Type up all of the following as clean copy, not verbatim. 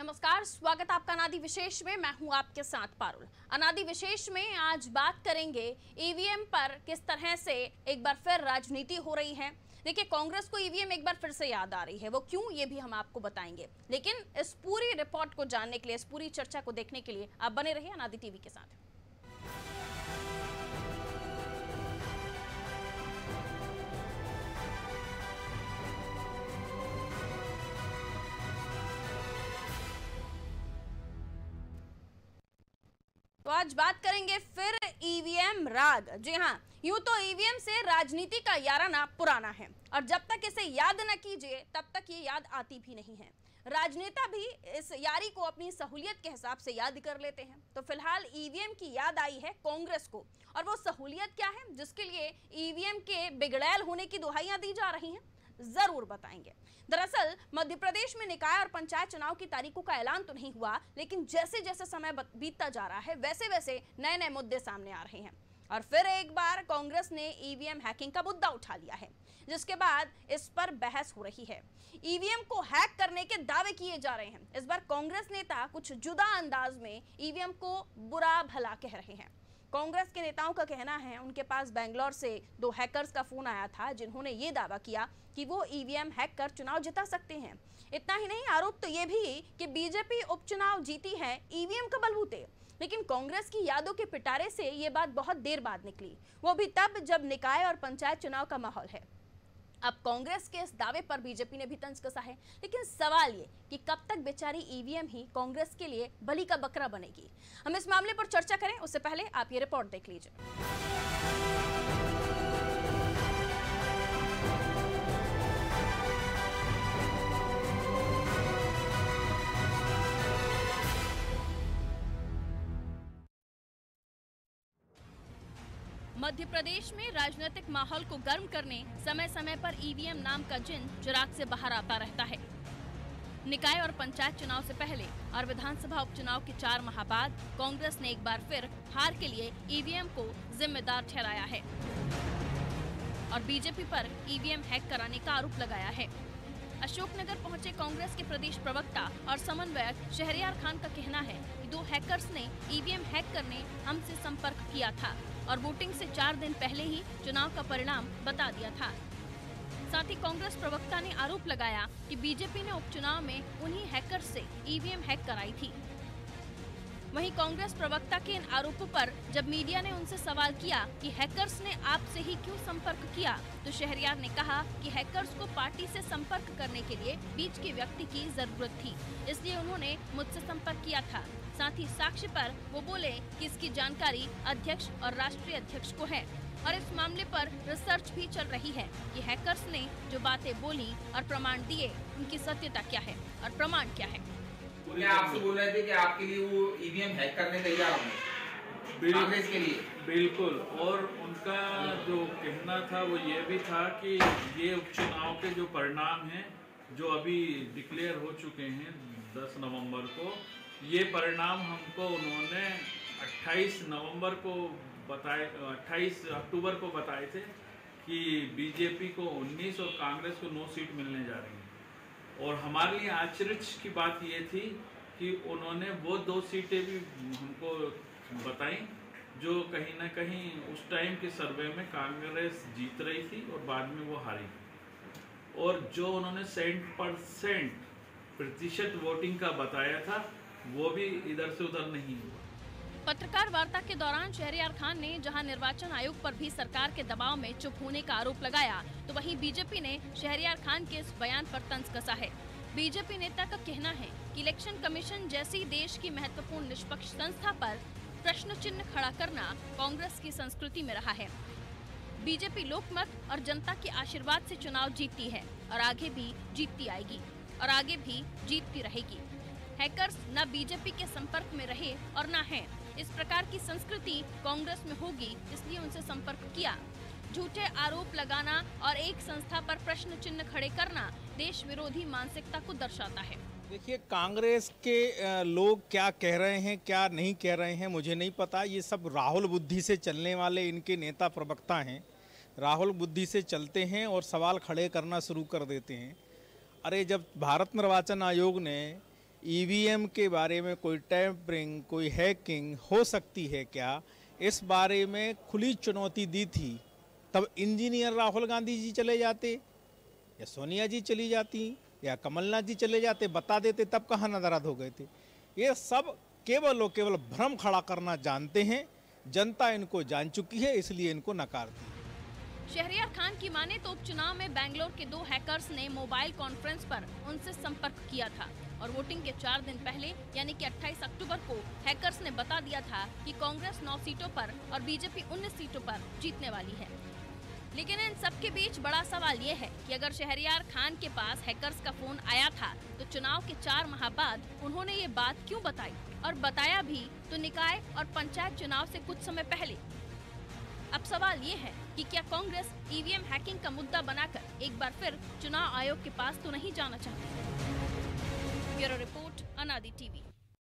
नमस्कार, स्वागत आपका अनादि विशेष में। मैं हूं आपके साथ पारुल। अनादि विशेष में आज बात करेंगे ईवीएम पर किस तरह से एक बार फिर राजनीति हो रही है। देखिए, कांग्रेस को ईवीएम एक बार फिर से याद आ रही है, वो क्यों ये भी हम आपको बताएंगे। लेकिन इस पूरी रिपोर्ट को जानने के लिए, इस पूरी चर्चा को देखने के लिए आप बने रहिए अनादि टीवी के साथ। तो आज बात करेंगे फिर ईवीएम राग। जी हाँ, यूं तो ईवीएम से राजनीति का याराना पुराना है और जब तक इसे याद न कीजिए तब तक ये याद आती भी नहीं है। राजनेता भी इस यारी को अपनी सहूलियत के हिसाब से याद कर लेते हैं। तो फिलहाल ईवीएम की याद आई है कांग्रेस को, और वो सहूलियत क्या है जिसके लिए ईवीएम के बिगड़ैल होने की दुहाइयां दी जा रही हैं, जरूर बताएंगे। दरअसल मध्य प्रदेश में निकाय और पंचायत चुनाव की तारीखों का ऐलान तो नहीं हुआ, लेकिन जैसे जैसे समय बीतता जा रहा है वैसे वैसे नए नए मुद्दे सामने आ रहे हैं। और फिर एक बार कांग्रेस ने ईवीएम हैकिंग का मुद्दा उठा लिया है, जिसके बाद इस पर बहस हो रही है। ईवीएम को हैक करने के दावे किए जा रहे हैं। इस बार कांग्रेस नेता कुछ जुदा अंदाज में ईवीएम को बुरा भला कह रहे हैं। कांग्रेस के नेताओं का कहना है उनके पास बेंगलोर से 2 हैकर्स का फोन आया था, जिन्होंने ये दावा किया कि वो ईवीएम हैक कर चुनाव जिता सकते हैं। इतना ही नहीं, आरोप तो ये भी कि बीजेपी उपचुनाव जीती है ईवीएम के बलबूते। लेकिन कांग्रेस की यादों के पिटारे से ये बात बहुत देर बाद निकली, वो भी तब जब निकाय और पंचायत चुनाव का माहौल है। अब कांग्रेस के इस दावे पर बीजेपी ने भी तंज कसा है, लेकिन सवाल ये कि कब तक बेचारी ईवीएम ही कांग्रेस के लिए बलि का बकरा बनेगी। हम इस मामले पर चर्चा करें उससे पहले आप ये रिपोर्ट देख लीजिए। मध्य प्रदेश में राजनीतिक माहौल को गर्म करने समय समय पर ईवीएम नाम का जिन चिराग से बाहर आता रहता है। निकाय और पंचायत चुनाव से पहले और विधानसभा उपचुनाव के 4 माह बाद कांग्रेस ने एक बार फिर हार के लिए ईवीएम को जिम्मेदार ठहराया है और बीजेपी पर ईवीएम हैक कराने का आरोप लगाया है। अशोकनगर पहुंचे कांग्रेस के प्रदेश प्रवक्ता और समन्वयक शहरयार खान का कहना है कि 2 हैकर्स ने ईवीएम हैक करने हमसे संपर्क किया था और वोटिंग से 4 दिन पहले ही चुनाव का परिणाम बता दिया था। साथ ही कांग्रेस प्रवक्ता ने आरोप लगाया कि बीजेपी ने उपचुनाव में उन्हीं हैकर्स से ईवीएम हैक कराई थी। वहीं कांग्रेस प्रवक्ता के इन आरोपों पर जब मीडिया ने उनसे सवाल किया कि हैकर्स ने आपसे ही क्यों संपर्क किया, तो शहरयार ने कहा कि हैकर्स को पार्टी से संपर्क करने के लिए बीच के व्यक्ति की जरूरत थी, इसलिए उन्होंने मुझसे संपर्क किया था। साथ ही साक्ष्य पर वो बोले कि इसकी जानकारी अध्यक्ष और राष्ट्रीय अध्यक्ष को है और इस मामले पर रिसर्च भी चल रही है कि हैकर्स ने जो बातें बोली और प्रमाण दिए उनकी सत्यता क्या है और प्रमाण क्या है। मैं आपसे बोल रहे थे कि आपके लिए वो ईवीएम हैक करने तैयार होंगे कांग्रेस के लिए। बिल्कुल, और उनका जो कहना था वो ये भी था कि ये उपचुनाव के जो परिणाम हैं जो अभी डिक्लेयर हो चुके हैं 10 नवंबर को, ये परिणाम हमको उन्होंने 28 नवंबर को बताए, 28 अक्टूबर को बताए थे कि बीजेपी को 19 और कांग्रेस को 9 सीट मिलने जा रही है। और हमारे लिए आश्चर्य की बात ये थी कि उन्होंने वो 2 सीटें भी हमको बताई जो कहीं ना कहीं उस टाइम के सर्वे में कांग्रेस जीत रही थी और बाद में वो हारी। और जो उन्होंने 100% प्रतिशत वोटिंग का बताया था वो भी इधर से उधर नहीं हुआ। पत्रकार वार्ता के दौरान शहरयार खान ने जहां निर्वाचन आयोग पर भी सरकार के दबाव में चुप होने का आरोप लगाया, तो वहीं बीजेपी ने शहरयार खान के इस बयान पर तंज कसा है। बीजेपी नेता का कहना है कि इलेक्शन कमीशन जैसी देश की महत्वपूर्ण निष्पक्ष संस्था पर प्रश्न चिन्ह खड़ा करना कांग्रेस की संस्कृति में रहा है। बीजेपी लोकमत और जनता के आशीर्वाद से चुनाव जीतती है और आगे भी जीतती आएगी और आगे भी जीतती रहेगी। हैकर्स न बीजेपी के संपर्क में रहे और न हैं। इस प्रकार की संस्कृति कांग्रेस में होगी, इसलिए उनसे संपर्क किया। झूठे आरोप लगाना और एक संस्था पर प्रश्न चिन्ह खड़े करना देश विरोधी मानसिकता को दर्शाता है। देखिए, कांग्रेस के लोग क्या कह रहे हैं क्या नहीं कह रहे हैं मुझे नहीं पता। ये सब राहुल बुद्धि से चलने वाले इनके नेता प्रवक्ता हैं। राहुल बुद्धि से चलते हैं और सवाल खड़े करना शुरू कर देते हैं। अरे, जब भारत निर्वाचन आयोग ने ईवीएम के बारे में कोई टैंपरिंग, कोई हैकिंग हो सकती है क्या, इस बारे में खुली चुनौती दी थी, तब इंजीनियर राहुल गांधी जी चले जाते या सोनिया जी चली जाती या कमलनाथ जी चले जाते, बता देते, तब कहाँ नाराज हो गए थे। ये सब केवल और केवल भ्रम खड़ा करना जानते हैं। जनता इनको जान चुकी है, इसलिए इनको नकारती है। शहरियार खान की माने तो उपचुनाव में बेंगलोर के 2 हैकर्स ने मोबाइल कॉन्फ्रेंस पर उनसे संपर्क किया था और वोटिंग के 4 दिन पहले यानी कि 28 अक्टूबर को हैकर्स ने बता दिया था कि कांग्रेस 9 सीटों पर और बीजेपी 19 सीटों पर जीतने वाली है। लेकिन इन सब के बीच बड़ा सवाल ये है कि अगर शहरियार खान के पास हैकर्स का फोन आया था तो चुनाव के 4 माह बाद उन्होंने ये बात क्यों बताई, और बताया भी तो निकाय और पंचायत चुनाव से कुछ समय पहले। अब सवाल ये है कि क्या कांग्रेस ईवीएम हैकिंग का मुद्दा बनाकर एक बार फिर चुनाव आयोग के पास तो नहीं जाना चाहती। Bureau report, Anadi TV.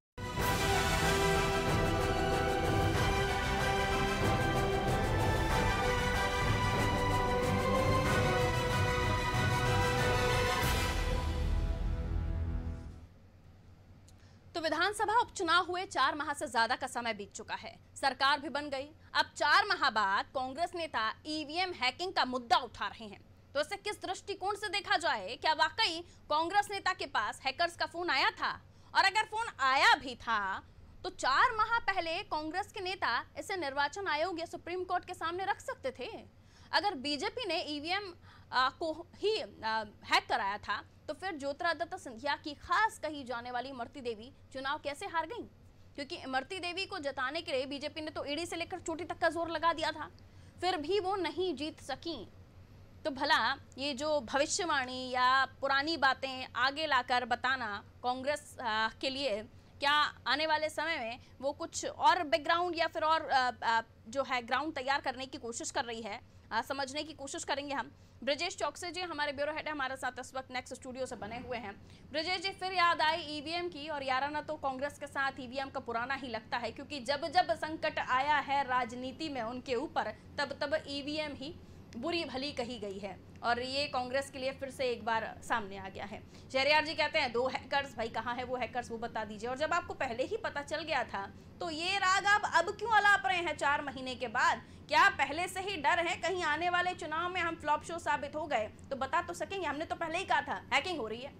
तो विधानसभा उपचुनाव हुए 4 माह से ज्यादा का समय बीत चुका है, सरकार भी बन गई। अब 4 माह बाद कांग्रेस नेता ईवीएम हैकिंग का मुद्दा उठा रहे हैं, तो इसे किस दृष्टिकोण से देखा जाए? क्या वाकई कांग्रेस नेता के पास हैकर्स का फोन आया था? और अगर फोन आया भी था तो 4 माह पहले कांग्रेस के नेता इसे निर्वाचन आयोग या सुप्रीम कोर्ट के सामने रख सकते थे। अगर बीजेपी ने ईवीएम को ही हैक कराया था तो फिर ज्योतिरादित्य सिंधिया की खास कही जाने वाली इमरती देवी चुनाव कैसे हार गईं? क्योंकि इमरती देवी को जिताने के लिए बीजेपी ने तो ईडी से लेकर चोटी तक का जोर लगा दिया था, फिर भी वो नहीं जीत सकी। तो भला ये जो भविष्यवाणी या पुरानी बातें आगे लाकर बताना कांग्रेस के लिए क्या आने वाले समय में वो कुछ और बैकग्राउंड या फिर और जो है ग्राउंड तैयार करने की कोशिश कर रही है, समझने की कोशिश करेंगे हम। ब्रजेश चौकसे जी हमारे ब्यूरो हेड हमारे साथ इस वक्त नेक्स्ट स्टूडियो से बने हुए हैं। ब्रजेश जी, फिर याद आई ईवीएम की, और याराना तो कांग्रेस के साथ ईवीएम का पुराना ही लगता है, क्योंकि जब जब संकट आया है राजनीति में उनके ऊपर तब तब ईवीएम ही बुरी भली कही गई है, और ये कांग्रेस के लिए फिर से एक बार सामने आ गया है। शहरियार जी कहते हैं 2 हैकर्स, भाई कहाँ है वो हैकर्स, वो बता दीजिए। और जब आपको पहले ही पता चल गया था तो ये राग आप अब क्यों अलाप रहे हैं 4 महीने के बाद? क्या पहले से ही डर है कहीं आने वाले चुनाव में हम फ्लॉप शो साबित हो गए? तो बता तो सकेंगे, हमने तो पहले ही कहा था हैकिंग हो रही है।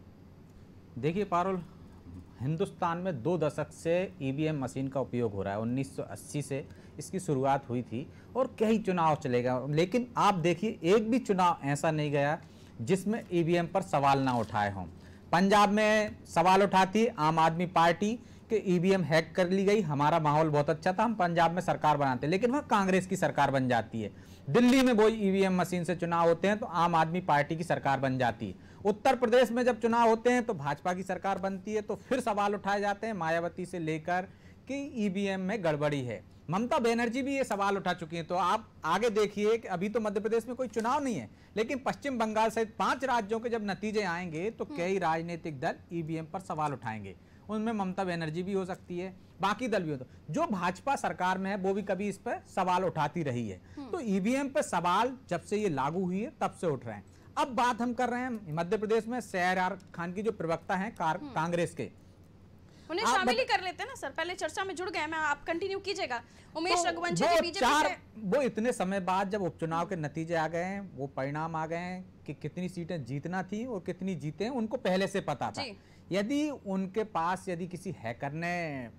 देखिए पारुल, हिंदुस्तान में 2 दशक से ईवीएम मशीन का उपयोग हो रहा है। 1980 से इसकी शुरुआत हुई थी और कई चुनाव चलेगा, लेकिन आप देखिए एक भी चुनाव ऐसा नहीं गया जिसमें ईवीएम पर सवाल ना उठाए हों। पंजाब में सवाल उठाती आम आदमी पार्टी कि ईवीएम हैक कर ली गई, हमारा माहौल बहुत अच्छा था, हम पंजाब में सरकार बनाते, लेकिन वह कांग्रेस की सरकार बन जाती है। दिल्ली में वही ईवीएम मशीन से चुनाव होते हैं तो आम आदमी पार्टी की सरकार बन जाती है। उत्तर प्रदेश में जब चुनाव होते हैं तो भाजपा की सरकार बनती है, तो फिर सवाल उठाए जाते हैं मायावती से लेकर कि ईवीएम में गड़बड़ी है। ममता बनर्जी भी ये सवाल उठा चुकी हैं। तो आप आगे देखिए कि अभी तो मध्य प्रदेश में कोई चुनाव नहीं है, लेकिन पश्चिम बंगाल सहित 5 राज्यों के जब नतीजे आएंगे तो कई राजनीतिक दल ईवीएम पर सवाल उठाएंगे। उनमें ममता बनर्जी भी हो सकती है, बाकी दल भी हो। जो भाजपा सरकार में है वो भी कभी इस पर सवाल उठाती रही है। तो ईवीएम पर सवाल जब से ये लागू हुई है तब से उठ रहे हैं। अब बात हम कर रहे हैं मध्य प्रदेश में शहरियार खान की जो प्रवक्ता हैं कांग्रेस के, उन्हें शामिल ही कर लेते हैं ना सर, पहले चर्चा में जुड़ गए। मैं आप कंटिन्यू कीजिएगा। उमेश रघुवंशी जी बीजेपी से, वो इतने समय बाद जब उपचुनाव के नतीजे आ गए हैं, वो परिणाम आ गए हैं कि कितनी सीटें जीतना थी और कितनी जीते हैं उनको पहले से पता था। यदि उनके पास यदि किसी हैकर ने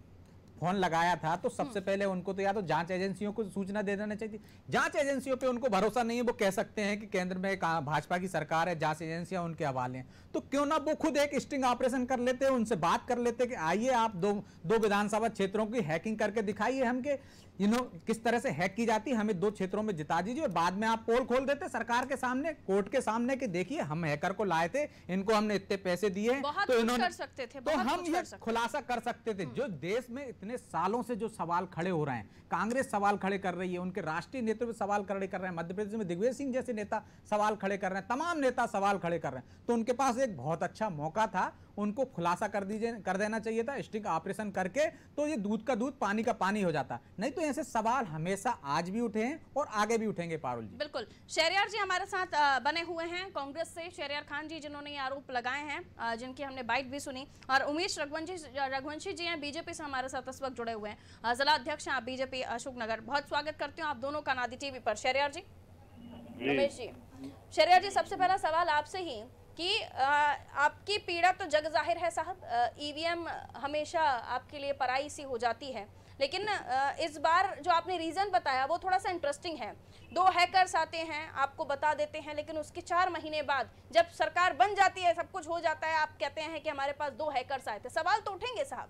फोन लगाया था तो सबसे पहले उनको तो या तो जांच एजेंसियों को सूचना दे देना चाहिए। जांच एजेंसियों पे उनको भरोसा नहीं है, वो कह सकते हैं कि केंद्र में भाजपा की सरकार है, जांच एजेंसियां उनके हवाले हैं, तो क्यों ना वो खुद एक स्टिंग ऑपरेशन कर लेते, उनसे बात कर लेते कि आइए आप दो विधानसभा क्षेत्रों की हैकिंग करके दिखाइए हम के किस तरह से हैक की जाती है, हमें 2 क्षेत्रों में जिता दीजिए, और बाद में आप पोल खोल देते सरकार के सामने, कोर्ट के सामने कि देखिए हम हैकर को लाए थे, इनको हमने इतने पैसे दिए, तो इन्होंने कर सकते थे, तो हम ये खुलासा कर सकते थे। जो देश में इतने सालों से जो सवाल खड़े हो रहे हैं, कांग्रेस सवाल खड़े कर रही है, उनके राष्ट्रीय नेतृत्व सवाल खड़े कर रहे हैं, मध्य प्रदेश में दिग्विजय सिंह जैसे नेता सवाल खड़े कर रहे हैं, तमाम नेता सवाल खड़े कर रहे हैं, तो उनके पास एक बहुत अच्छा मौका था उनको खुलासा कर देना चाहिए था, स्टिंग ऑपरेशन करके, तो ये दूध का दूध पानी का पानी हो जाता। नहीं तो ऐसे सवाल हमेशा आज भी उठे हैं और आगे भी उठेंगे पारुल जी। बिल्कुल। शहरयार जी हमारे साथ बने हुए हैं कांग्रेस से, शहरयार खान जी जिन्होंने ये आरोप लगाए हैं, जिनकी हमने बाइट भी सुनी, और उमेश रघुवंशी जी हैं बीजेपी से हमारे साथ इस वक्त जुड़े हुए हैं, जिला अध्यक्ष हैं आप बीजेपी अशोकनगर। बहुत स्वागत करती हूँ आप दोनों का नादी टीवी पर। शहरयार जी, उमेश जी, शहरयार जी, सबसे पहला सवाल आपसे ही कि आपकी पीड़ा तो जग जाहिर है साहब, ईवीएम हमेशा आपके लिए पराई सी हो जाती है, लेकिन इस बार जो आपने रीजन बताया वो थोड़ा सा इंटरेस्टिंग है। 2 हैकर्स आते हैं, आपको बता देते हैं, लेकिन उसके 4 महीने बाद जब सरकार बन जाती है, सब कुछ हो जाता है, आप कहते हैं कि हमारे पास 2 हैकर्स आए थे। सवाल तो उठेंगे साहब।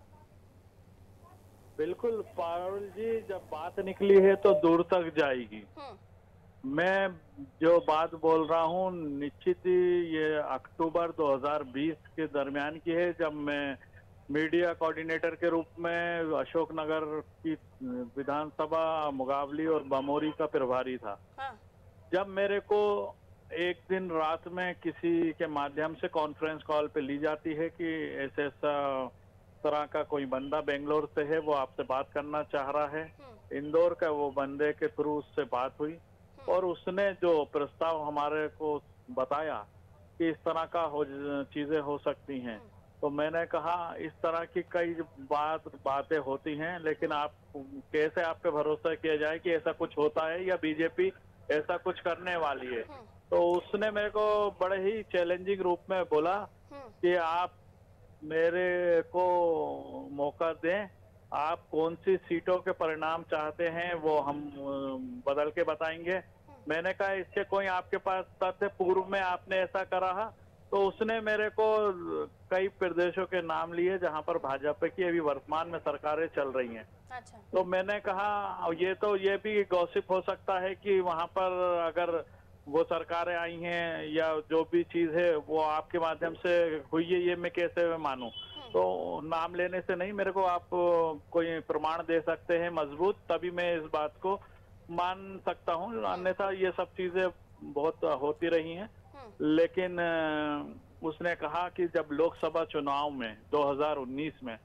बिल्कुल पारुल जी, जब बात निकली है तो दूर तक जाएगी। मैं जो बात बोल रहा हूँ निश्चित ही ये अक्टूबर 2020 के दरमियान की है, जब मैं मीडिया कोऑर्डिनेटर के रूप में अशोकनगर की विधानसभा, मुगावली और बमोरी का प्रभारी था। जब मेरे को एक दिन रात में किसी के माध्यम से कॉन्फ्रेंस कॉल पे ली जाती है कि ऐसा तरह का कोई बंदा बेंगलोर से है, वो आपसे बात करना चाह रहा है। इंदौर का वो बंदे के थ्रू उससे बात हुई और उसने जो प्रस्ताव हमारे को बताया कि इस तरह का चीजें हो सकती हैं, तो मैंने कहा इस तरह की कई बातें होती हैं, लेकिन आप कैसे आप पे भरोसा किया जाए कि ऐसा कुछ होता है या बीजेपी ऐसा कुछ करने वाली है। तो उसने मेरे को बड़े ही चैलेंजिंग रूप में बोला कि आप मेरे को मौका दें, आप कौन सी सीटों के परिणाम चाहते हैं वो हम बदल के बताएंगे। मैंने कहा इसके कोई आपके पास तथ्य पूर्व में आपने ऐसा करा है? तो उसने मेरे को कई प्रदेशों के नाम लिए जहां पर भाजपा की अभी वर्तमान में सरकारें चल रही हैं। अच्छा। तो मैंने कहा ये भी गॉसिप हो सकता है कि वहां पर अगर वो सरकारें आई हैं या जो भी चीज है वो आपके माध्यम से हुई है, ये मैं कैसे मानूं? तो नाम लेने से नहीं, मेरे को आप कोई प्रमाण दे सकते हैं मजबूत, तभी मैं इस बात को मान सकता हूँ, अन्यथा ये सब चीजें बहुत होती रही हैं। लेकिन उसने कहा कि जब लोकसभा चुनाव में 2019 में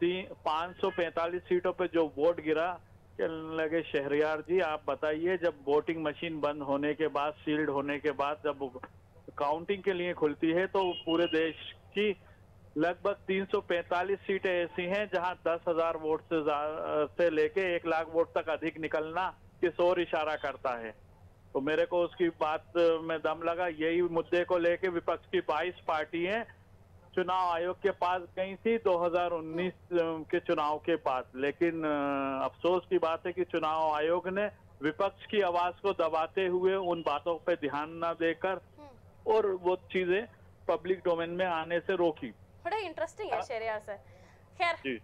545 सीटों पे जो वोट गिरा, कहने लगे शहरयार जी आप बताइए, जब वोटिंग मशीन बंद होने के बाद, सील्ड होने के बाद जब काउंटिंग के लिए खुलती है तो पूरे देश की लगभग 345 सीटें ऐसी हैं जहां 10,000 वोट से लेके 1 लाख वोट तक अधिक निकलना किस ओर इशारा करता है। तो मेरे को उसकी बात में दम लगा। यही मुद्दे को लेके विपक्ष की 22 पार्टियां चुनाव आयोग के पास गई थी 2019 के चुनाव के बाद, लेकिन अफसोस की बात है कि चुनाव आयोग ने विपक्ष की आवाज को दबाते हुए उन बातों पे ध्यान न देकर और वो चीजें पब्लिक डोमेन में आने से रोकी। बड़ा इंटरेस्टिंग है शहरयार सर। खैर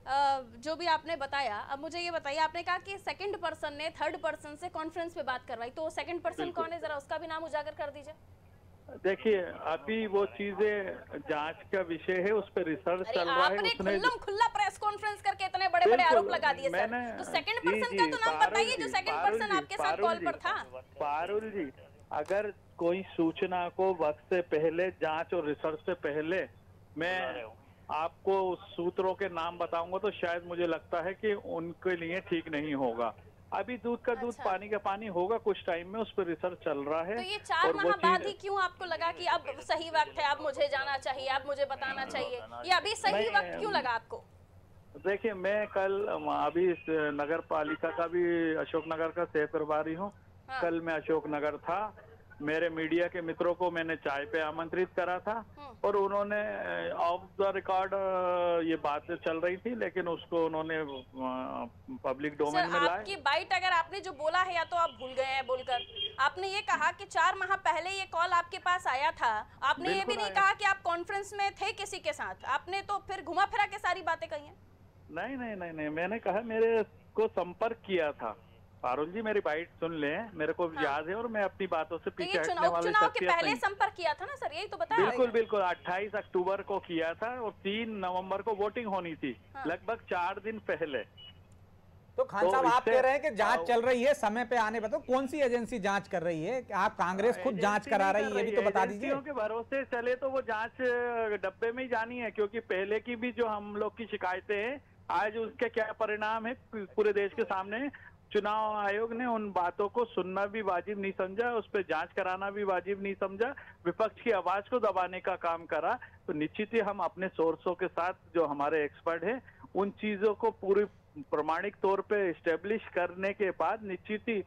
जो भी आपने बताया, अब मुझे ये बताइए, आपने कहा कि सेकंड पर्सन ने थर्ड पर्सन से कॉन्फ्रेंस पे बात करवाई, तो सेकंड पर्सन कौन है, जरा उसका भी नाम उजागर कर दीजिए। देखिए अभी वो चीजें जांच का विषय है, उस पर रिसर्च चल रहा है। उसने खुला प्रेस कॉन्फ्रेंस करके इतने बड़े बड़े आरोप लगा दिए सर, तो सेकंड पर्सन का तो नाम बताइए जो सेकंड पर्सन आपके साथ कॉल पर था। पारुल जी, अगर कोई सूचना को वक्त से पहले, जांच और रिसर्च से पहले मैं आपको सूत्रों के नाम बताऊंगा तो शायद मुझे लगता है कि उनके लिए ठीक नहीं होगा। अभी दूध का दूध, पानी का पानी होगा कुछ टाइम में, उस पर रिसर्च चल रहा है। तो ये 4 माह बाद ही क्यों आपको लगा कि अब सही वक्त है, अब मुझे जाना चाहिए, अब मुझे बताना चाहिए, ये अभी सही वक्त क्यों लगा आपको? देखिए मैं कल अभी नगर पालिका का भी अशोकनगर का सह प्रभारी हूँ। कल मैं अशोकनगर था, मेरे मीडिया के मित्रों को मैंने चाय पे आमंत्रित करा था और उन्होंने ऑफ द रिकॉर्ड ये बातें चल रही थी, लेकिन उसको उन्होंने पब्लिक डोमेन में लाया। आपकी बाइट अगर आपने जो बोला है या तो आप भूल गए हैं बोलकर, आपने ये कहा कि 4 माह पहले ये कॉल आपके पास आया था, आपने ये भी नहीं कहा कि आप कॉन्फ्रेंस में थे किसी के साथ, आपने तो फिर घुमा फिरा के सारी बातें कही हैं। नहीं, मैंने कहा मेरे को संपर्क किया था। पारुल जी मेरी बाइट सुन लें, मेरे को याद है और मैं अपनी बातों से पीछे हटने वाली चुनाव के पहले संपर्क किया था ना सर, यही तो बताया। बिल्कुल 28 अक्टूबर को किया था और 3 नवंबर को वोटिंग होनी थी, लगभग 4 दिन पहले। तो खान साहब आप कह रहे हैं कि जांच चल रही है, समय पे आने पर तो कौन सी एजेंसी जांच कर रही है? आप कांग्रेस खुद जांच करा रही है, ये भी तो बता दीजिए। एजेंसियों के भरोसे चले तो वो जांच डब्बे में ही जानी है, क्योंकि पहले की भी जो हम लोग की शिकायतें हैं आज उसके क्या परिणाम है पूरे देश के सामने। चुनाव आयोग ने उन बातों को सुनना भी वाजिब नहीं समझा, उस पर जांच कराना भी वाजिब नहीं समझा, विपक्ष की आवाज को दबाने का काम करा। तो निश्चित ही हम अपने सोर्सों के साथ जो हमारे एक्सपर्ट हैं उन चीजों को पूरी प्रमाणिक तौर पे एस्टेब्लिश करने के बाद निश्चित ही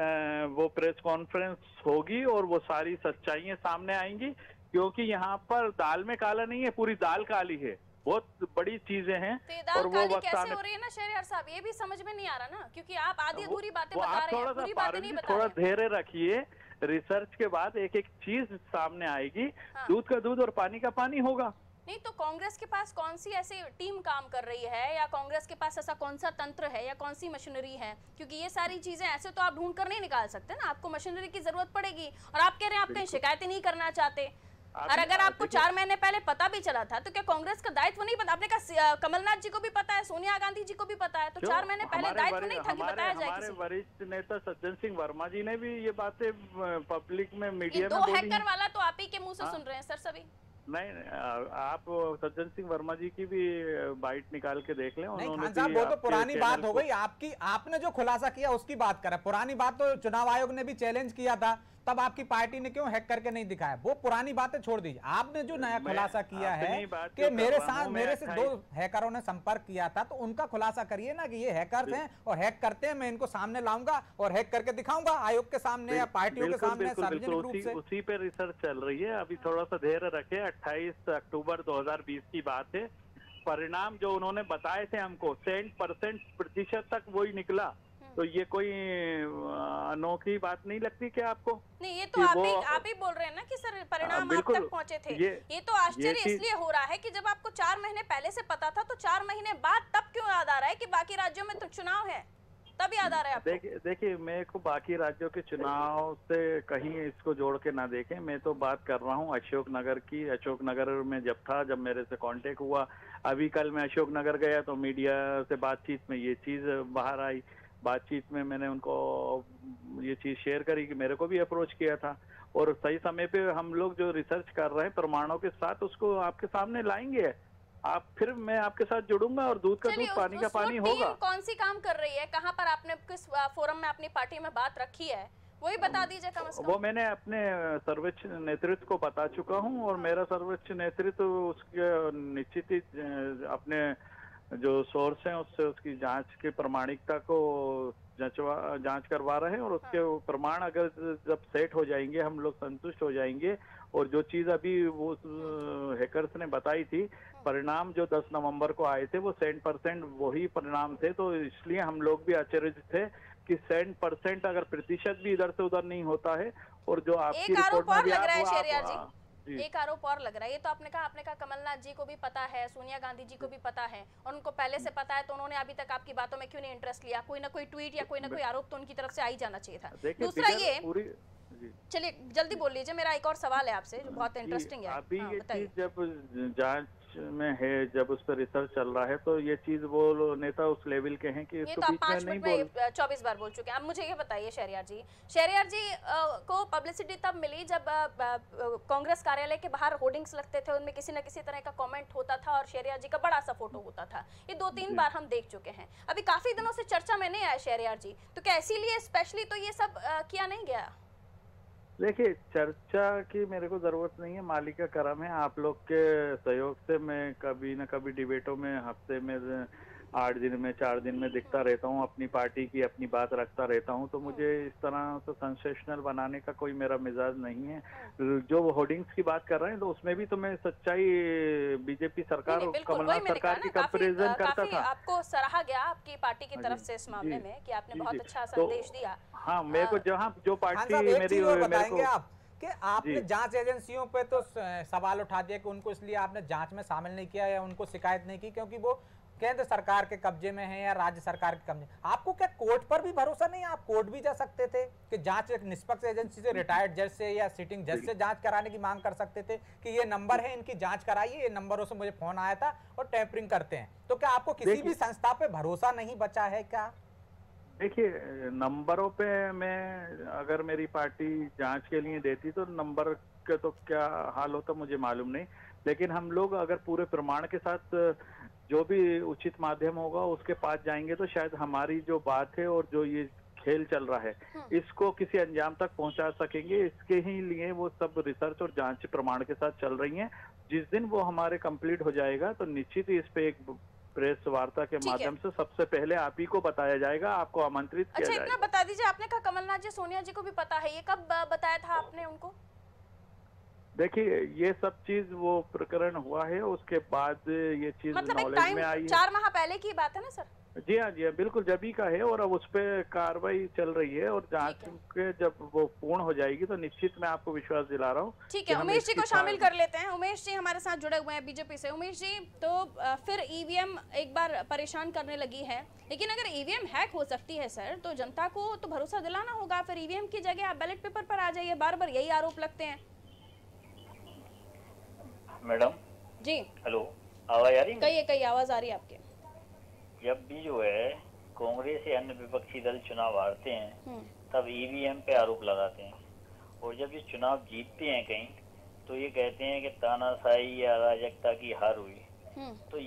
वो प्रेस कॉन्फ्रेंस होगी और वो सारी सच्चाइयां सामने आएंगी, क्योंकि यहाँ पर दाल में काला नहीं है, पूरी दाल काली है, बहुत बड़ी चीजें हैं। और वो कैसे हो रही है ना शहरियार साहब, ये भी समझ में नहीं आ रहा ना, क्योंकि आप आधी अधूरी बातें बता रहे हैं, पूरी बातें नहीं बता रहे। थोड़ा धैर्य रखिए, रिसर्च के बाद एक एक चीज सामने आएगी। दूध का दूध और पानी का पानी होगा। नहीं तो कांग्रेस के पास कौन सी ऐसी टीम काम कर रही है, या कांग्रेस के पास ऐसा कौन सा तंत्र है या कौन सी मशीनरी है? क्योंकि ये सारी चीजें ऐसे तो आप ढूंढ कर नहीं निकाल सकते ना, आपको मशीनरी की जरूरत पड़ेगी। और आप कह रहे हैं आप कहीं शिकायतें नहीं करना चाहते, और अगर आपको 4 महीने पहले पता भी चला था तो क्या कांग्रेस का दायित्व नहीं पता? आपने कहा कमलनाथ जी को भी पता है, सोनिया गांधी जी को भी पता है, तो 4 महीने पहले दायित्व नहीं था कि बताया जाए? हमारे वरिष्ठ नेता सज्जन सिंह वर्मा जी ने भी ये बातें पब्लिक में, मीडिया में बोली। 2 हैकर वाला तो आप ही के मुंह से सुन रहे हैं सर सभी। नहीं, आप सज्जन सिंह वर्मा जी की भी बाइट निकाल के देख लें। नहीं खान साहब, वो तो पुरानी बात हो गई आपकी, आपने जो खुलासा किया उसकी बात करें। पुरानी बात तो चुनाव आयोग ने भी चैलेंज किया था, तब आपकी पार्टी ने क्यों हैक करके नहीं दिखाया? वो पुरानी बातें छोड़ दीजिए। आपने जो नया खुलासा किया है कि मेरे से 2 हैकरों ने संपर्क किया था, तो उनका खुलासा करिए ना कि ये हैकर्स हैं और हैक करते हैं, मैं इनको सामने लाऊंगा और हैक करके दिखाऊंगा आयोग के सामने या पार्टियों के सामने सार्वजनिक रूप से। उसी पे रिसर्च चल रही है, अभी थोड़ा सा धैर्य रखे। 28 अक्टूबर 2020 की बात है। परिणाम जो उन्होंने बताए थे हमको 100% तक वही निकला। तो ये कोई अनोखी बात नहीं लगती क्या आपको? नहीं, ये तो आप ही बोल रहे हैं ना कि सर परिणाम आप तक पहुंचे थे। ये तो आश्चर्य इसलिए हो रहा है कि जब आपको 4 महीने पहले से पता था, तो 4 महीने बाद तब क्यों याद आ रहा है कि बाकी राज्यों में तो चुनाव है, तब याद आ रहा है आपको? देखिए मेरे को बाकी राज्यों के चुनाव से कहीं इसको जोड़ के ना देखें। मैं तो बात कर रहा हूँ अशोकनगर की। अशोकनगर में जब मेरे से कांटेक्ट हुआ, अभी कल मैं अशोकनगर गया तो मीडिया से बातचीत में ये चीज बाहर आई। बातचीत में मैंने उनको ये चीज शेयर करी कि मेरे को भी अप्रोच किया था, और सही समय पे हम लोग जो रिसर्च कर रहे हैं प्रमाणों के साथ उसको आपके सामने लाएंगे। आप फिर मैं आपके साथ जुड़ूंगा और दूध का दूध पानी का पानी होगा। कौन सी काम कर रही है, कहाँ पर आपने किस फोरम में अपनी पार्टी में बात रखी है, वही बता दीजिए कम से कम। वो मैंने अपने सर्वोच्च नेतृत्व को बता चुका हूँ, और मेरा सर्वोच्च नेतृत्व उसके निश्चित ही अपने जो सोर्स हैं उससे उसकी जांच की प्रमाणिकता को जांच करवा रहे हैं, और उसके प्रमाण अगर जब सेट हो जाएंगे, हम लोग संतुष्ट हो जाएंगे। और जो चीज अभी वो हैकर्स ने बताई थी, परिणाम जो 10 नवंबर को आए थे वो 100% वही परिणाम थे। तो इसलिए हम लोग भी आश्चर्यचकित थे कि 100% अगर प्रतिशत भी इधर से उधर नहीं होता है। और जो आपकी रिपोर्ट में लग रहा है शहरियार जी, एक आरोप और लग रहा है। ये तो आपने कहा कमलनाथ जी को भी पता है, सोनिया गांधी जी को भी पता है, और उनको पहले से पता है, तो उन्होंने अभी तक आपकी बातों में क्यों नहीं इंटरेस्ट लिया? कोई ना कोई ट्वीट या कोई ना कोई आरोप तो उनकी तरफ से आ ही जाना चाहिए था। दूसरा ये, चलिए जल्दी बोल लीजिए, मेरा एक और सवाल है आपसे जो बहुत इंटरेस्टिंग है। अभी ये चीज जब जांच में है, जब उस पर रिसर्च चल रहा है, तो ये चीज वो नेता उस लेवल के हैं कि इसको बीच में नहीं बोल। 24 बार बोल चुके हैं। अब मुझे ये बताइए शहरियार जी को पब्लिसिटी तब मिली जब कांग्रेस कार्यालय के बाहर होर्डिंग्स लगते थे, उनमें किसी न किसी तरह का कमेंट होता था और शहरियार जी का बड़ा सा फोटो होता था। ये 2-3 बार हम देख चुके हैं। अभी काफी दिनों से चर्चा में नहीं आया शहरियार जी, तो क्या इसीलिए स्पेशली तो ये सब किया नहीं गया? देखिए, चर्चा की मेरे को जरूरत नहीं है, मालिक का करम है। आप लोग के सहयोग से मैं कभी न कभी डिबेटों में हफ्ते में 8 दिन में 4 दिन में दिखता रहता हूँ, अपनी पार्टी की अपनी बात रखता रहता हूँ। तो मुझे इस तरह से सेंसेशनल बनाने का कोई मेरा मिजाज नहीं है। जो होर्डिंग्स की बात कर रहे हैं तो उसमें भी तो मैं सच्चाई बीजेपी सरकार और कमलनाथ सरकार की कंपैरिजन करता था। आपको सराहा गया आपकी पार्टी की तरफ से इस मामले में कि आपने बहुत अच्छा संदेश दिया। हाँ, मेरे को जहाँ जो पार्टी मेरी बताएंगे आप कि आपने जांच एजेंसियों पे तो सवाल उठा दिया कि उनको इसलिए आपने जांच में शामिल नहीं किया या उनको शिकायत नहीं की क्योंकि वो केंद्र सरकार के कब्जे में है या राज्य सरकार के कब्जे। आपको क्या कोर्ट पर भी भरोसा नहीं? आप कोर्ट भी जा सकते थे कि जांच एक निष्पक्ष एजेंसी से, रिटायर्ड जज से या सिटिंग जज से जांच कराने की मांग कर सकते थे कि ये नंबर है, इनकी जांच कराइए, ये नंबरों से मुझे फोन आया था और टैंपरिंग करते हैं। तो क्या आपको किसी भी संस्था पे भरोसा नहीं बचा है क्या? देखिए, नंबरों पे मैं अगर मेरी पार्टी जांच के लिए देती तो नंबर के तो क्या हाल होता मुझे मालूम नहीं, लेकिन हम लोग अगर पूरे प्रमाण के साथ जो भी उचित माध्यम होगा उसके पास जाएंगे तो शायद हमारी जो बात है और जो ये खेल चल रहा है इसको किसी अंजाम तक पहुंचा सकेंगे। इसके ही लिए वो सब रिसर्च और जांच प्रमाण के साथ चल रही हैं। जिस दिन वो हमारे कंप्लीट हो जाएगा तो निश्चित ही इस पे एक प्रेस वार्ता के माध्यम से सबसे पहले आप ही को बताया जाएगा, आपको आमंत्रित किया जाएगा। इतना बता दीजिए, आपने कहा कमलनाथ जी सोनिया जी को भी पता है, ये कब बताया था आपने उनको? देखिए, ये सब चीज वो प्रकरण हुआ है उसके बाद ये चीज मतलब नॉलेज में आई है। 4 माह पहले की बात है ना सर? जी हाँ, जी हाँ, बिल्कुल जब ही का है और अब उस पर कार्रवाई चल रही है और जांच के जब वो पूर्ण हो जाएगी तो निश्चित मैं आपको विश्वास दिला रहा हूँ। ठीक है, उमेश जी को शामिल कर लेते हैं। उमेश जी हमारे साथ जुड़े हुए हैं बीजेपी से। उमेश जी, तो फिर ईवीएम एक बार परेशान करने लगी है, लेकिन अगर ईवीएम हैक हो सकती है सर तो जनता को तो भरोसा दिलाना होगा। फिर ईवीएम की जगह आप बैलेट पेपर पर आ जाइए, बार बार यही आरोप लगते हैं। मैडम जी, हेलो, आवाज आ रही है? कई आवाज आ रही है आपके। जब भी जो है कांग्रेस या अन्य विपक्षी दल चुनाव हारते हैं तब ईवीएम पे आरोप लगाते हैं, और जब ये चुनाव जीतते हैं कहीं तो ये कहते हैं कि तानाशाही या अराजकता की हार हुई। तो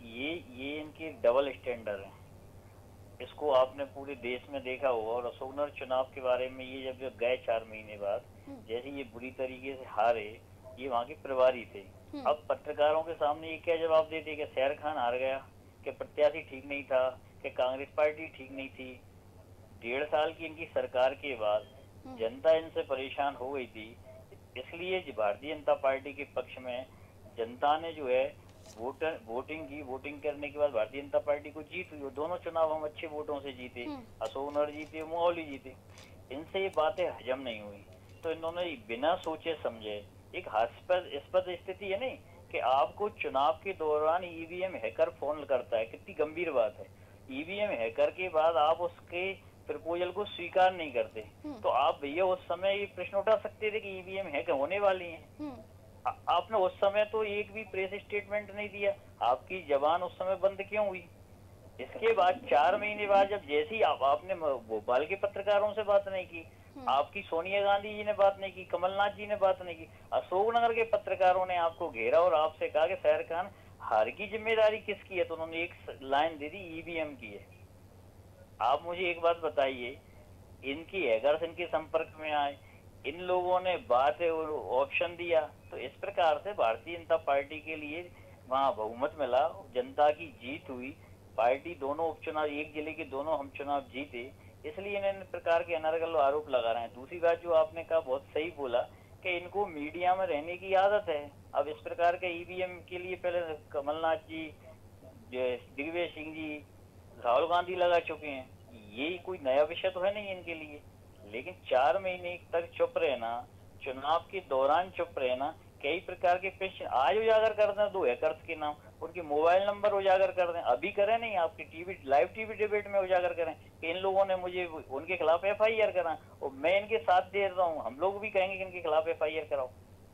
ये इनकी डबल स्टैंडर्ड है। इसको आपने पूरे देश में देखा होगा। और अशोकनगर चुनाव के बारे में ये जब गए 4 महीने बाद, जैसे ये बुरी तरीके से हारे, ये वहाँ के प्रभारी थे। अब पत्रकारों के सामने ये क्या जवाब देते कि शहर खान हार गया, कि प्रत्याशी ठीक नहीं था, कि कांग्रेस पार्टी ठीक नहीं थी। 1.5 साल की इनकी सरकार के बाद जनता इनसे परेशान हो गई थी, इसलिए भारतीय जनता पार्टी के पक्ष में जनता ने जो है वोटिंग की। वोटिंग करने के बाद भारतीय जनता पार्टी को जीत हुई। दोनों चुनाव हम अच्छे वोटों से जीते, अशोकनगर जीते, मोहाली जीते। इनसे ये बातें हजम नहीं हुई तो इन्होंने बिना सोचे समझे एक हास्यास्पद स्थिति है नहीं कि आपको चुनाव के दौरान ईवीएम हैकर फोन करता है, कितनी गंभीर बात है। ईवीएम हैकर के बाद आप उसके प्रपोजल को स्वीकार नहीं करते तो आप भैया उस समय ये प्रश्न उठा सकते थे कि ईवीएम हैक होने वाली है। आपने उस समय तो एक भी प्रेस स्टेटमेंट नहीं दिया, आपकी जबान उस समय बंद क्यों हुई? इसके बाद 4 महीने बाद जब जैसे ही आपने भोपाल के पत्रकारों से बात नहीं की, आपकी सोनिया गांधी जी ने बात नहीं की, कमलनाथ जी ने बात नहीं की, अशोकनगर के पत्रकारों ने आपको घेरा और आपसे कहा कि शहर खान हार की जिम्मेदारी किसकी है, तो उन्होंने एक लाइन दे दी, ईवीएम की है। आप मुझे एक बात बताइए, इनकी हैकर्स इनके संपर्क में आए, इन लोगों ने बात और ऑप्शन दिया, तो इस प्रकार से भारतीय जनता पार्टी के लिए वहाँ बहुमत मिला, जनता की जीत हुई। पार्टी दोनों उपचुनाव, एक जिले के दोनों हम चुनाव जीते, इसलिए इन प्रकार के अनर्गल आरोप लगा रहे हैं। दूसरी बात जो आपने कहा बहुत सही बोला कि इनको मीडिया में रहने की आदत है। अब इस प्रकार के ईवीएम के लिए पहले कमलनाथ जी, दिग्विजय सिंह जी, राहुल गांधी लगा चुके हैं। ये कोई नया विषय तो है नहीं इनके लिए, लेकिन 4 महीने तक चुप रहना, चुनाव के दौरान चुप रहना, कई प्रकार के प्रश्न आज उजागर कर दें 2 हैकर्स के नाम, उनके मोबाइल नंबर उजागर कर दें, अभी करें नहीं, आपकी लाइव टीवी डिबेट में उजागर करें कि इन लोगों ने मुझे उनके खिलाफ FIR करा और मैं इनके साथ दे रहा हूँ। हम लोग भी कहेंगे कि इनके खिलाफ FIR कराओ।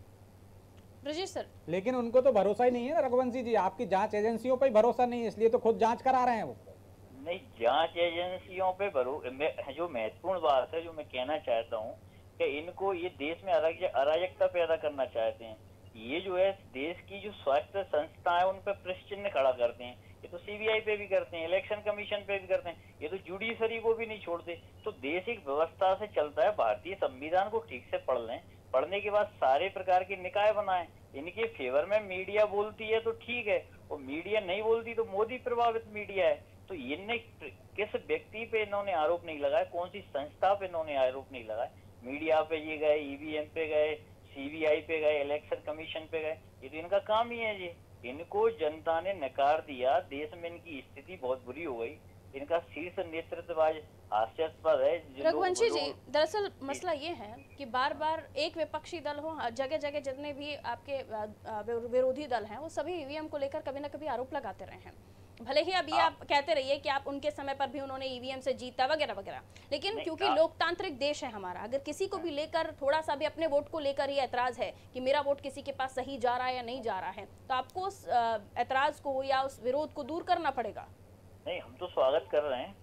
ब्रजेश सर, लेकिन उनको तो भरोसा ही नहीं है रघुवंशी जी, आपकी जांच एजेंसियों पर ही भरोसा नहीं है, इसलिए तो खुद जांच करा रहे हैं वो। नहीं, जांच एजेंसियों पे जो महत्वपूर्ण बात है जो मैं कहना चाहता हूँ कि इनको ये देश में अराजकता पैदा करना चाहते हैं। ये जो है देश की जो स्वायत्त संस्था है उन पर प्रश्न चिन्ह खड़ा करते हैं। ये तो CBI पे भी करते हैं, इलेक्शन कमीशन पे भी करते हैं, ये तो जुडिशरी को भी नहीं छोड़ते। तो देश एक व्यवस्था से चलता है। भारतीय संविधान को ठीक से पढ़ लें, पढ़ने के बाद सारे प्रकार के निकाय बनाएं। इनके फेवर में मीडिया बोलती है तो ठीक है, और मीडिया नहीं बोलती तो मोदी प्रभावित मीडिया है। तो इनने किस व्यक्ति पे इन्होंने आरोप नहीं लगाया, कौन सी संस्था पे इन्होंने आरोप नहीं लगाया। मीडिया पे ये गए, EVM पे गए, CBI पे गए, इलेक्शन कमीशन पे गए, ये तो इनका काम ही है जी। इनको जनता ने नकार दिया, देश में इनकी स्थिति बहुत बुरी हो गई। इनका शीर्ष नेतृत्व आज हास्यास्पद है। रघुवंशी जी, दरअसल मसला ये है कि बार बार एक विपक्षी दल हो, जगह जगह जितने भी आपके विरोधी दल हैं वो सभी EVM को लेकर कभी ना कभी आरोप लगाते रहे हैं। भले ही अभी आप कहते रहिए कि आप उनके समय पर भी उन्होंने EVM से जीता वगैरह वगैरह, लेकिन क्योंकि लोकतांत्रिक देश है हमारा, अगर किसी को भी लेकर थोड़ा सा भी अपने वोट को लेकर ही ऐतराज है कि मेरा वोट किसी के पास सही जा रहा है या नहीं जा रहा है, तो आपको उस ऐतराज को या उस विरोध को दूर करना पड़ेगा। नहीं, हम तो स्वागत कर रहे हैं।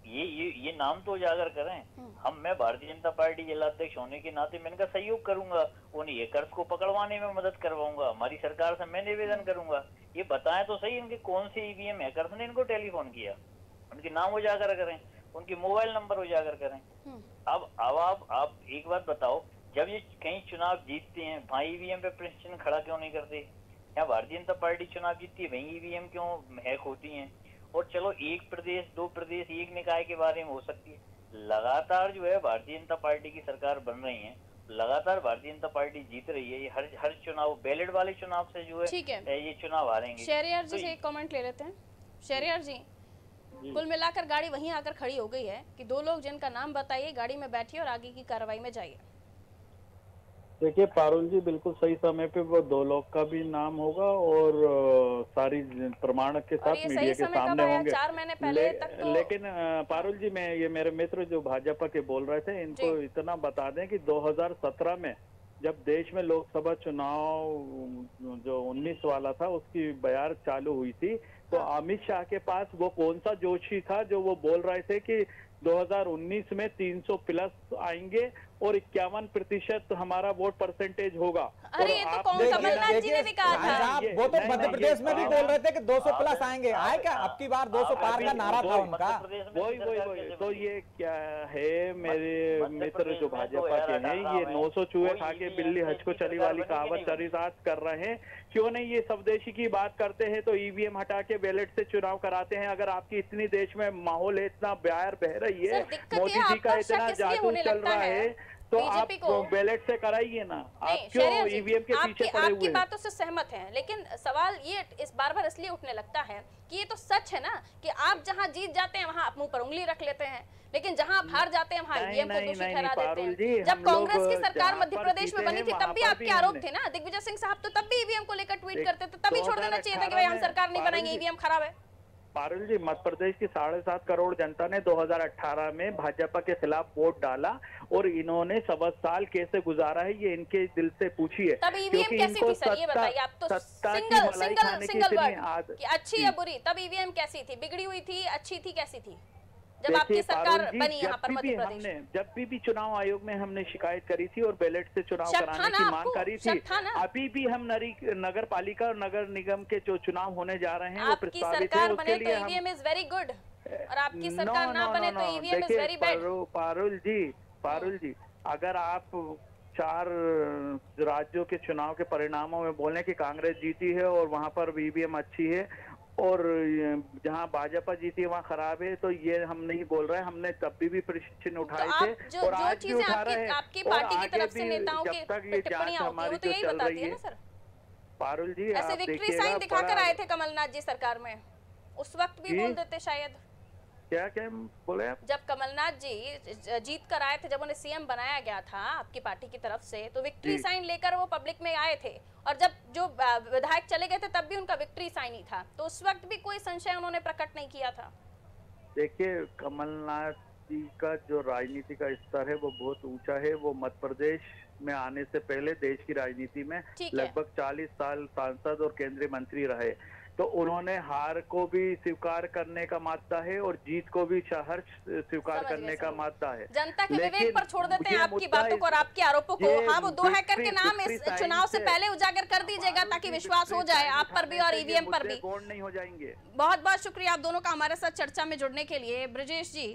ये नाम तो उजागर करें। मैं भारतीय जनता पार्टी जिला अध्यक्ष होने के नाते मैंने कहा सहयोग करूंगा, उन हैकर्स को पकड़वाने में मदद करवाऊंगा, हमारी सरकार से मैं निवेदन करूंगा, ये बताएं तो सही इनके कौन से ईवीएम हैकर्स ने इनको टेलीफोन किया, उनके नाम उजागर करें, उनके मोबाइल नंबर उजागर करें। अब आप एक बात बताओ, जब ये कहीं चुनाव जीतते हैं वहाँ ईवीएम पे प्रश्न खड़ा क्यों नहीं करते? यहाँ भारतीय जनता पार्टी चुनाव जीतती है, वहीं ईवीएम क्यों हैक होती हैं? और चलो एक प्रदेश, दो प्रदेश, एक निकाय के बारे में हो सकती है, लगातार जो है भारतीय जनता पार्टी की सरकार बन रही है, लगातार भारतीय जनता पार्टी जीत रही है। ये हर चुनाव, बैलेट वाले चुनाव से जो है ये चुनाव हारेंगे। शहरियार जी से एक कमेंट ले लेते हैं। शहरियार जी, कुल मिलाकर गाड़ी वहीं आकर खड़ी हो गई है कि दो लोग जिनका नाम बताइए, गाड़ी में बैठिए और आगे की कार्रवाई में जाइए। देखिए पारुल जी, बिल्कुल सही समय पे वो दो लोग का भी नाम होगा और सारी प्रमाणक के साथ मीडिया के सामने होंगे। 4 महीने पहले तक तो... लेकिन पारुल जी, मैं ये मेरे मित्र जो भाजपा के बोल रहे थे, इनको इतना बता दें कि 2017 में जब देश में लोकसभा चुनाव जो 19 वाला था उसकी बयार चालू हुई थी, तो अमित शाह के पास वो कौन सा जोशी था जो वो बोल रहे थे कि 2019 में 300 प्लस आएंगे और 51% हमारा वोट परसेंटेज होगा। अरे ये तो कौन कमलनाथ जी ने भी कहा था। वो तो मध्य प्रदेश में भी बोल रहे थे कि 200 प्लस आएंगे, आए क्या? अब की बार 200 पार का नारा था उनका। वही तो ये क्या है, मेरे मित्र जो भाजपा के हैं, ये 900 चूहे खा के बिल्ली हज को चली वाली कहावत चरितार्थ कर रहे हैं। क्यों नहीं ये स्वदेशी की बात करते हैं तो ईवीएम हटा के बैलेट से चुनाव कराते हैं। अगर आपकी इतनी देश में माहौल है, इतना बयार बह रही है, मोदी जी का इतना जादू चल रहा है, तो आप बैलेट से कराइए ना। आप क्यों ईवीएम के पीछे पड़े हुए हैं? आपकी बातों से सहमत हैं, लेकिन सवाल ये इस बार इसलिए उठने लगता है कि ये तो सच है ना कि आप जहां जीत जाते हैं वहां आप मुंह पर उंगली रख लेते हैं, लेकिन जहां आप हार जाते हैं वहां ईवीएम को दोषी ठहरा देते हैं। जब कांग्रेस की सरकार मध्य प्रदेश में बनी थी तब भी आपके आरोप थे ना। दिग्विजय सिंह साहब तो तब भी ईवीएम को लेकर ट्वीट करते थे, तभी छोड़ देना चाहिए था कि भाई हम सरकार नहीं बनाएंगे, ईवीएम खराब है। पारुल जी, मध्य प्रदेश की 7.5 करोड़ जनता ने 2018 में भाजपा के खिलाफ वोट डाला और इन्होंने 7 साल कैसे गुजारा है ये इनके दिल से पूछिए। तब ईवीएम कैसी थी सर, ये बताइए आप तो। सिंगल वर्ड कि अच्छी या बुरी, तब ईवीएम कैसी थी? बिगड़ी हुई थी, अच्छी थी, कैसी थी जब आपकी सरकार बनी यहाँ पर मध्य प्रदेश? जब भी चुनाव आयोग में हमने शिकायत करी थी और बैलेट से चुनाव कराने की मांग करी थी, अभी भी हम नगर पालिका और नगर निगम के जो चुनाव होने जा रहे हैं वो प्रस्तावित है, उसके लिए ईवीएम इज वेरी गुड और आपकी सरकार ना बने तो EVM is very bad. Parul ji, अगर आप 4 राज्यों के चुनाव के परिणामों में बोलें कि कांग्रेस जीती है और वहां पर ईवीएम अच्छी है और जहां भाजपा जीती है वहां खराब है, तो ये हम नहीं बोल रहे हैं। हमने तब भी प्रश्न उठाए थे और आज भी उठा रहे हैं। आपकी पार्टी की तरफ से नेताओं की टिप्पणियां हमारी तो यही बताती है ना सर। पारुल जी, ऐसे विक्ट्री साइन दिखाकर आए थे कमलनाथ जी सरकार में, उस वक्त भी बोल देते शायद। क्या बोले आप? जब कमलनाथ जी जीत कर आए थे, जब उन्हें सीएम बनाया गया था आपकी पार्टी की तरफ से, तो विक्ट्री साइन लेकर वो पब्लिक में आए थे और जब जो विधायक चले गए थे तब भी उनका विक्ट्री साइन ही था, तो उस वक्त भी कोई संशय उन्होंने प्रकट नहीं किया था। देखिए, कमलनाथ जी का जो राजनीति का स्तर है वो बहुत ऊंचा है। वो मध्य प्रदेश में आने से पहले देश की राजनीति में लगभग 40 साल सांसद और केंद्रीय मंत्री रहे, तो उन्होंने हार को भी स्वीकार करने का मादा है और जीत को भी स्वीकार करने का मादा है। जनता के विवेक पर छोड़ देते हैं आपकी बातों को और आपके आरोपों को। हाँ, वो 2 हैकर के नाम इस चुनाव से पहले उजागर कर दीजिएगा ताकि विश्वास हो जाए आप पर भी और ईवीएम पर भी। नहीं हो जाएंगे। बहुत बहुत शुक्रिया आप दोनों का हमारे साथ चर्चा में जुड़ने के लिए। ब्रजेश जी,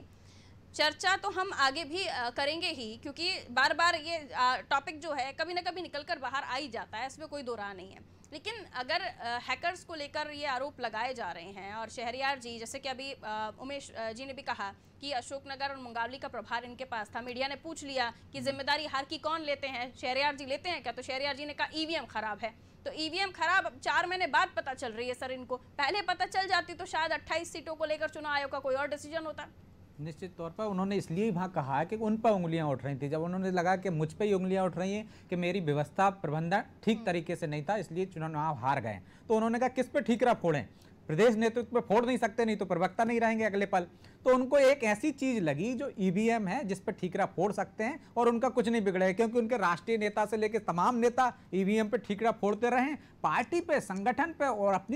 चर्चा तो हम आगे भी करेंगे ही, क्योंकि बार बार ये टॉपिक जो है कभी ना कभी निकलकर बाहर आ ही जाता है, इसमें कोई दो राह नहीं है। लेकिन अगर हैकर्स को लेकर ये आरोप लगाए जा रहे हैं और शहरियार जी, जैसे कि अभी उमेश जी ने भी कहा कि अशोकनगर और मुंगावली का प्रभार इनके पास था, मीडिया ने पूछ लिया कि जिम्मेदारी हार की कौन लेते हैं, शहरियार जी लेते हैं क्या? तो शहरियार जी ने कहा ईवीएम खराब है। तो ईवीएम खराब 4 महीने बाद पता चल रही है सर इनको, पहले पता चल जाती तो शायद 28 सीटों को लेकर चुनाव आयोग का कोई और डिसीजन होता। निश्चित तौर पर उन्होंने इसलिए वहाँ कहा कि उन पर उंगलियां उठ रही थी, जब उन्होंने लगा कि मुझ पे ही उंगलियां उठ रही हैं कि मेरी व्यवस्था प्रबंधन ठीक तरीके से नहीं था, इसलिए चुनाव हार गए, तो उन्होंने कहा किस पे ठीकरा फोड़ें, प्रदेश नेतृत्व पे फोड़ नहीं सकते, नहीं तो प्रवक्ता नहीं रहेंगे अगले पल। तो उनको एक ऐसी चीज लगी जो ईवीएम है जिस पर ठीकरा फोड़ सकते हैं और उनका कुछ नहीं बिगड़े, क्योंकि उनके राष्ट्रीय नेता से लेकर तमाम नेता ईवीएम पे ठीकरा फोड़ते रहे, पार्टी पे, संगठन पे और अपनी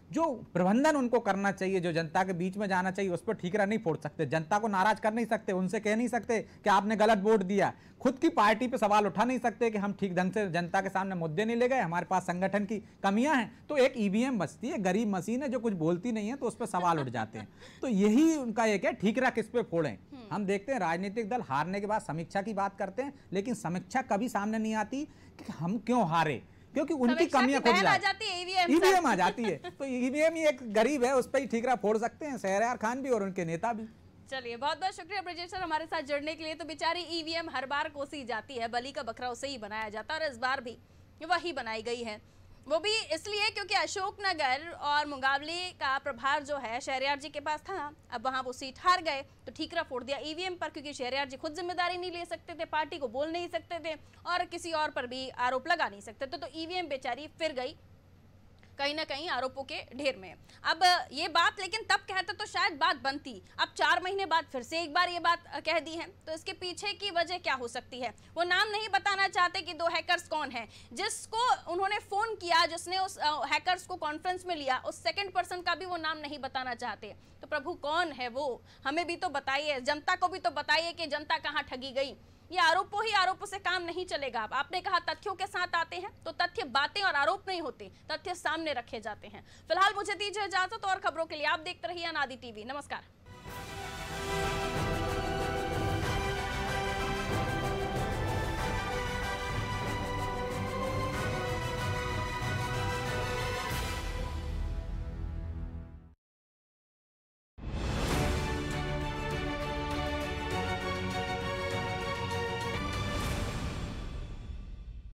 जो प्रबंधन उनको करना चाहिए, जो जनता के बीच में जाना चाहिए, उस पर ठीकरा नहीं फोड़ सकते, जनता को नाराज कर नहीं सकते, उनसे कह नहीं सकते कि आपने गलत वोट दिया, खुद की पार्टी पे सवाल उठा नहीं सकते कि हम ठीक ढंग से जनता के सामने मुद्दे नहीं ले गए, हमारे पास संगठन की कमियां हैं। तो एक ईवीएम बचती है, गरीब मशीन है जो कुछ बोलती नहीं है, तो उस पर सवाल उठ जाते हैं। तो यही उनका एक है, ठीकरा किस पे फोड़ें। हम देखते हैं राजनीतिक दल हारने के बाद समीक्षा की बात करते हैं, लेकिन समीक्षा कभी सामने नहीं आती कि हम क्यों हारे, क्योंकि उनकी कमियां खुद ईवीएम आ जाती है। तो ईवीएम ही एक गरीब है, उस पर ही ठीकरा फोड़ सकते हैं शहरयार खान भी और उनके नेता भी। चलिए, बहुत बहुत शुक्रिया ब्रजेश सर हमारे साथ जुड़ने के लिए। तो बेचारी ईवीएम हर बार कोसी जाती है, बलि का बकरा उसे ही बनाया जाता है और इस बार भी वही बनाई गई है, वो भी इसलिए क्योंकि अशोकनगर और मुंगावली का प्रभार जो है शहरयार जी के पास था। अब वहां वो सीट हार गए तो ठीकरा फोड़ दिया ईवीएम पर, क्योंकि शहरयार जी खुद जिम्मेदारी नहीं ले सकते थे, पार्टी को बोल नहीं सकते थे और किसी और पर भी आरोप लगा नहीं सकते थे। तो ईवीएम बेचारी फिर गई कहीं ना कहीं आरोपों के ढेर में। अब ये बात लेकिन तब कहते तो शायद बात बनती, अब 4 महीने बाद फिर से एक बार ये बात कह दी है, तो इसके पीछे की वजह क्या हो सकती है? वो नाम नहीं बताना चाहते कि 2 हैकर्स कौन है, जिसको उन्होंने फोन किया, जिसने उस हैकर्स को कॉन्फ्रेंस में लिया, उस सेकंड पर्सन का भी वो नाम नहीं बताना चाहते। तो प्रभु कौन है वो, हमें भी तो बताइए, जनता को भी तो बताइए कि जनता कहाँ ठगी गई। ये आरोपों से काम नहीं चलेगा। आपने कहा तथ्यों के साथ आते हैं, तो तथ्य बातें और आरोप नहीं होते, तथ्य सामने रखे जाते हैं। फिलहाल मुझे दीजिए इजाजत, और खबरों के लिए आप देखते रहिए अनादि टीवी। नमस्कार।